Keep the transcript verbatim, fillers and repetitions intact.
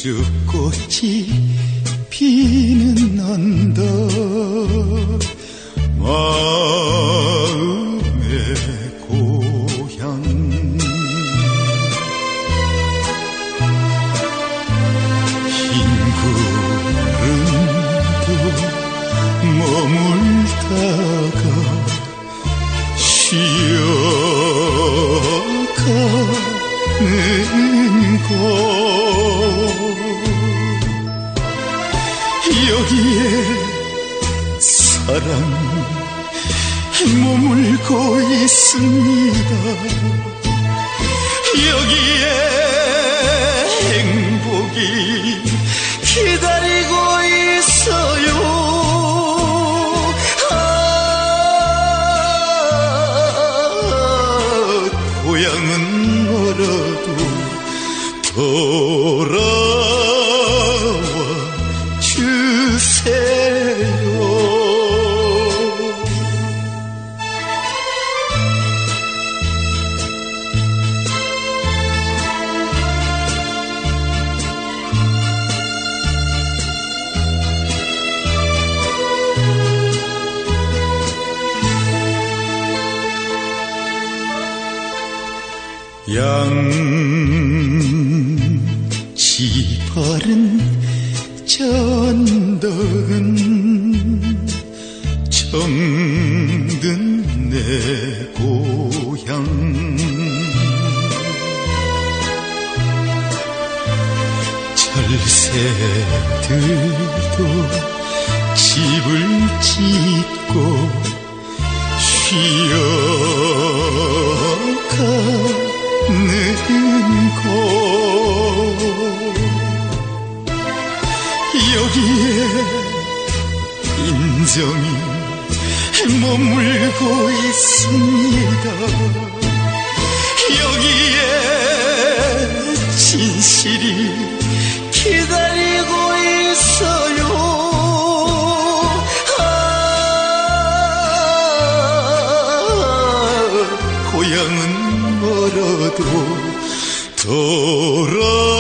우주꽃이 피는 언덕 마음의 고향 흰 구름도 머물다가 쉬어가는 곳 여기에 사랑이 머물고 있습니다. 여기에 행복이 기다리고 있어요. 아, 고향은 멀어도 돌아와 주세요. 양지 바른 전덕은 정든 내 고향 철새들도 집을 짓고 쉬어가는 곳 여기에 인정이 머물고 있습니다. 여기에 진실이 기다리고 있어요. 아, 고향은 멀어도 돌아